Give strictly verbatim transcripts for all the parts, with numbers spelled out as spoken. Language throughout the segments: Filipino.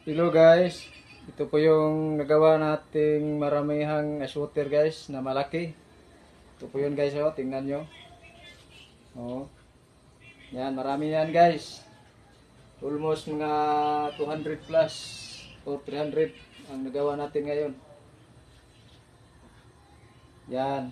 Hello guys, ito po yung nagawa nating maramihang shooter guys na malaki. Ito po yun guys, oh, tingnan nyo. Oh. Yan, marami yan guys. Almost mga two hundred plus or three hundred ang nagawa natin ngayon. Yan.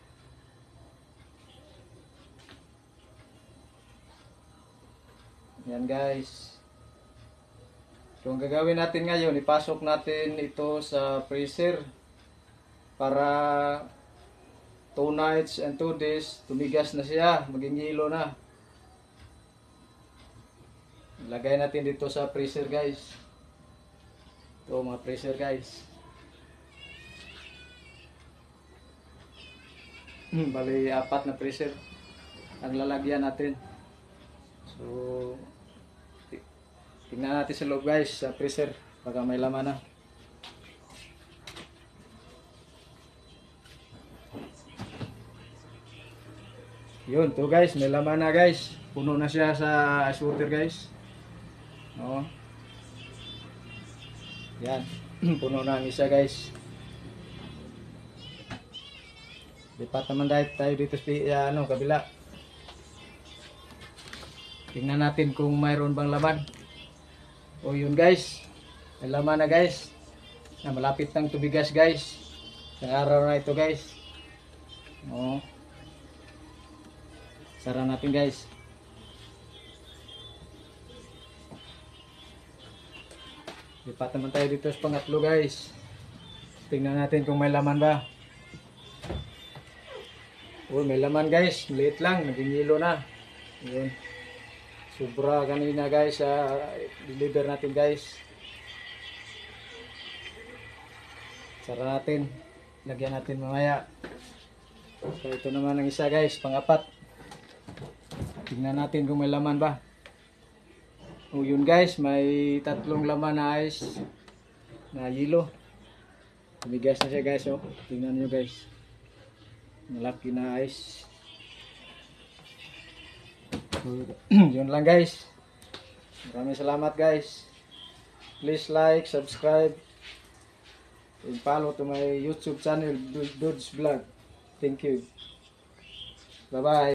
Yan guys. So, ang gagawin natin ngayon, ipasok natin ito sa freezer para two nights and two days, tumigas na siya, maging hilo na. Ilagay natin dito sa freezer guys. Ito mga freezer guys. Hmm, bali apat na freezer ang lalagyan natin. So, tingnan natin sa loob guys, sa freezer, baka may laman na. Yun, to guys, may laman na guys. Puno na siya sa shooter guys. Oo. Yan, puno na ang isa guys. Lipat naman tayo dito sa ano, kabila. Tingnan natin kung mayroon bang laman. O yun guys, may laman na guys, na malapit ng tubigas guys, sa araw na ito guys. O, sara natin guys. Lipat naman tayo dito sa pangatlo guys. Tingnan natin kung may laman ba. O, may laman guys, maliit lang, naging hilo na. Yun. Sobra kanina guys, uh, deliver natin guys. Sara natin, lagyan natin mamaya. So ito naman ang isa guys, pang-apat. Tingnan natin kung may laman ba. O yun guys, may tatlong laman na ice na yelo. Tumigas na siya guys, oh. Tingnan nyo guys, malaki na ice. Yun lang guys. Maraming salamat guys. Please like, subscribe, and follow to my YouTube channel, Dudes Vlog. Thank you. Bye bye.